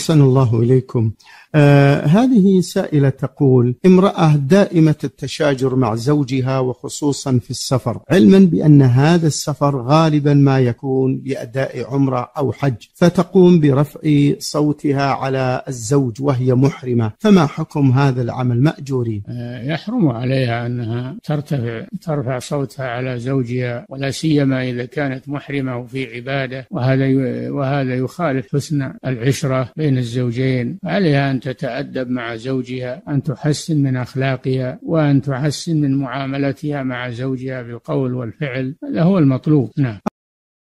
أحسن الله إليكم. هذه سائلة تقول: امرأة دائمة التشاجر مع زوجها وخصوصا في السفر، علما بأن هذا السفر غالبا ما يكون لأداء عمرة أو حج، فتقوم برفع صوتها على الزوج وهي محرمة، فما حكم هذا العمل مأجورين؟ يحرم عليها أنها ترفع صوتها على زوجها، ولا سيما إذا كانت محرمة وفي عبادة، وهذا يخالف حسن العشرة بين الزوجين. عليها أن تتأدب مع زوجها، أن تحسن من أخلاقها، وأن تحسن من معاملتها مع زوجها بالقول والفعل، هذا هو المطلوب. نعم.